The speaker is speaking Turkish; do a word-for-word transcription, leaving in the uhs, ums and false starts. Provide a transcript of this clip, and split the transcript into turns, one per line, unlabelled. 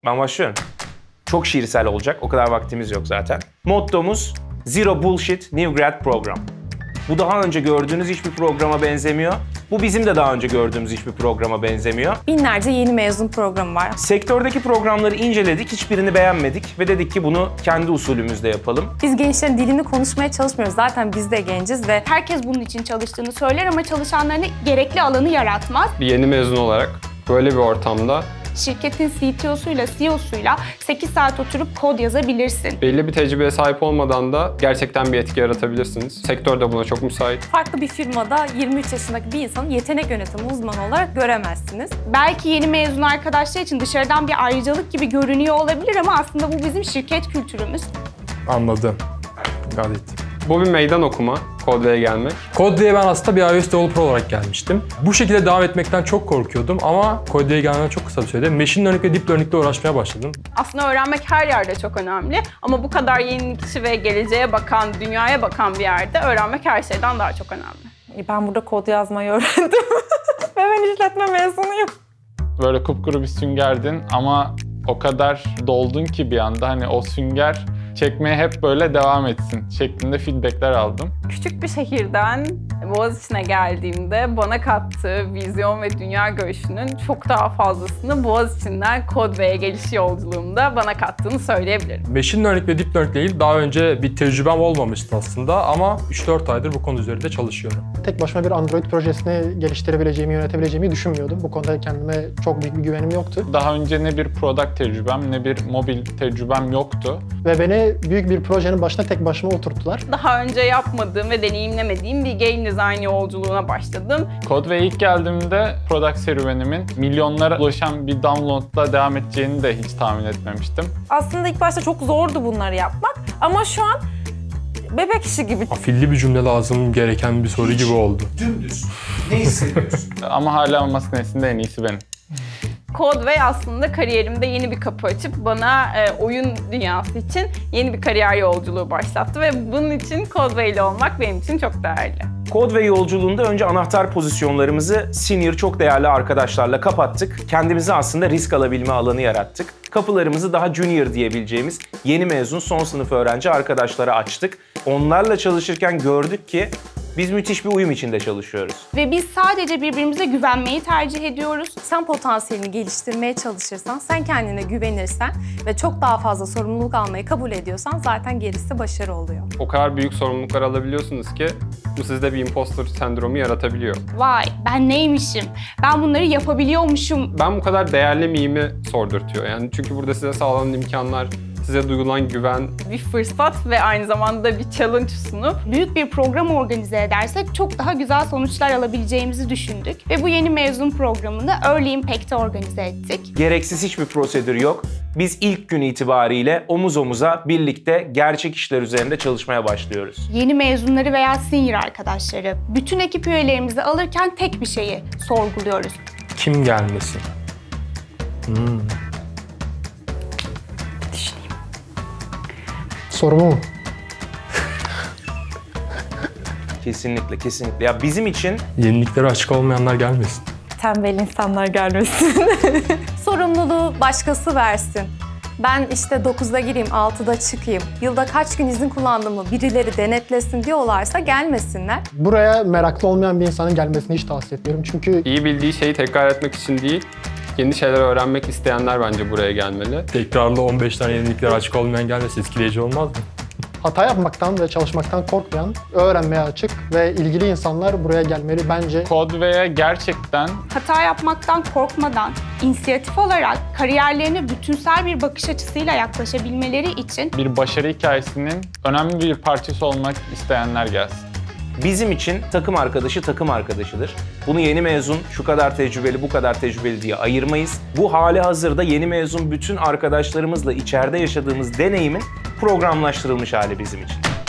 Ben başlıyorum. Çok şiirsel olacak. O kadar vaktimiz yok zaten. Mottomuz Zero Bullshit New Grad Program. Bu daha önce gördüğünüz hiçbir programa benzemiyor. Bu bizim de daha önce gördüğümüz hiçbir programa benzemiyor.
Binlerce yeni mezun programı var.
Sektördeki programları inceledik, hiçbirini beğenmedik ve dedik ki bunu kendi usulümüzde yapalım.
Biz gençlerin dilini konuşmaya çalışmıyoruz. Zaten biz de genciz ve
herkes bunun için çalıştığını söyler ama çalışanlarına gerekli alanı yaratmaz.
Bir yeni mezun olarak böyle bir ortamda
şirketin C T O'suyla C E O'suyla sekiz saat oturup kod yazabilirsin.
belli bir tecrübeye sahip olmadan da gerçekten bir etki yaratabilirsiniz. Sektör de buna çok müsait.
farklı bir firmada yirmi üç yaşındaki bir insanı yetenek yönetimi uzmanı olarak göremezsiniz.
Belki yeni mezun arkadaşlar için dışarıdan bir ayrıcalık gibi görünüyor olabilir ama aslında bu bizim şirket kültürümüz.
Anladım. Gayet.
Bu bir meydan okuma, Codeway'e gelmek.
Codeway'e ben aslında bir iOS developer olarak gelmiştim. Bu şekilde devam etmekten çok korkuyordum ama Codeway'e gelmeden çok kısa bir sürede machine learning ve deep learning ile uğraşmaya başladım.
Aslında öğrenmek her yerde çok önemli ama bu kadar yenilikçi ve geleceğe bakan, dünyaya bakan bir yerde öğrenmek her şeyden daha çok önemli.
Ben burada kod yazmayı öğrendim ve ben işletme mezunuyum.
Böyle kupkuru bir süngerdin ama o kadar doldun ki bir anda hani o sünger çekmeye hep böyle devam etsin şeklinde feedbackler aldım.
Küçük bir şehirden Boğaziçi'ne geldiğimde bana kattığı vizyon ve dünya görüşünün çok daha fazlasını Boğaziçi'nden Codeway'e geliş yolculuğumda bana kattığını söyleyebilirim.
Machine learning ve deep learning ile ilgili daha önce bir tecrübem olmamıştı aslında ama üç dört aydır bu konu üzerinde çalışıyorum.
Tek başıma bir Android projesini geliştirebileceğimi, yönetebileceğimi düşünmüyordum. Bu konuda kendime çok büyük bir güvenim yoktu.
Daha önce ne bir product tecrübem ne bir mobil tecrübem yoktu.
Ve beni büyük bir projenin başına tek başıma oturttular.
Daha önce yapmadığım ve deneyimlemediğim bir game design yolculuğuna başladım.
Codeway'e ilk geldiğimde product serüvenimin milyonlara ulaşan bir downloadla devam edeceğini de hiç tahmin etmemiştim.
Aslında ilk başta çok zordu bunları yapmak ama şu an bebek işi gibi.
Afilli bir cümle lazım gereken bir soru
Hiç.
gibi oldu.
Dümdüz. Ne hissediyorsun?
Ama hala masa nesinde en iyisi benim.
Codeway aslında kariyerimde yeni bir kapı açıp bana e, oyun dünyası için yeni bir kariyer yolculuğu başlattı ve bunun için Codeway'li olmak benim için çok değerli.
Codeway yolculuğunda önce anahtar pozisyonlarımızı senior çok değerli arkadaşlarla kapattık. Kendimize aslında risk alabilme alanı yarattık. Kapılarımızı daha junior diyebileceğimiz yeni mezun son sınıf öğrenci arkadaşlara açtık. Onlarla çalışırken gördük ki biz müthiş bir uyum içinde çalışıyoruz.
Ve biz sadece birbirimize güvenmeyi tercih ediyoruz.
Sen potansiyelini geliştirmeye çalışırsan, sen kendine güvenirsen ve çok daha fazla sorumluluk almayı kabul ediyorsan zaten gerisi başarı oluyor.
O kadar büyük sorumluluklar alabiliyorsunuz ki bu sizde bir imposter sendromu yaratabiliyor.
Vay ben neymişim, ben bunları yapabiliyormuşum.
Ben bu kadar değerli miyimi sordurtuyor. Yani çünkü burada size sağlanan imkanlar, size duyulan güven.
Bir fırsat ve aynı zamanda bir challenge sunup
Büyük bir program organize edersek çok daha güzel sonuçlar alabileceğimizi düşündük. Ve bu yeni mezun programını Early Impact'te organize ettik.
Gereksiz hiçbir prosedür yok. Biz ilk gün itibariyle omuz omuza birlikte gerçek işler üzerinde çalışmaya başlıyoruz.
Yeni mezunları veya senior arkadaşları, bütün ekip üyelerimizi alırken tek bir şeyi sorguluyoruz.
Kim gelmesin? Hmm.
Sorumu mu?
Kesinlikle, kesinlikle. Ya bizim için
Yeniliklere açık olmayanlar gelmesin.
Tembel insanlar gelmesin. Sorumluluğu başkası versin. Ben işte dokuzda gireyim, altıda çıkayım. Yılda kaç gün izin kullandığımı birileri denetlesin diyorlarsa gelmesinler.
Buraya meraklı olmayan bir insanın gelmesini hiç tavsiye etmiyorum çünkü
İyi bildiği şeyi tekrar etmek için değil, yeni şeyler öğrenmek isteyenler bence buraya gelmeli.
Tekrarlı on beş tane yeniliklere açık olmayan gelmesi etkileyici olmaz mı?
hata yapmaktan ve çalışmaktan korkmayan, öğrenmeye açık ve ilgili insanlar buraya gelmeli bence.
Codeway'e gerçekten
hata yapmaktan korkmadan, inisiyatif olarak kariyerlerine bütünsel bir bakış açısıyla yaklaşabilmeleri için
bir başarı hikayesinin önemli bir parçası olmak isteyenler gelsin.
Bizim için takım arkadaşı takım arkadaşıdır. Bunu yeni mezun şu kadar tecrübeli, bu kadar tecrübeli diye ayırmayız. Bu hali hazırda yeni mezun bütün arkadaşlarımızla içeride yaşadığımız deneyimin programlaştırılmış hali bizim için.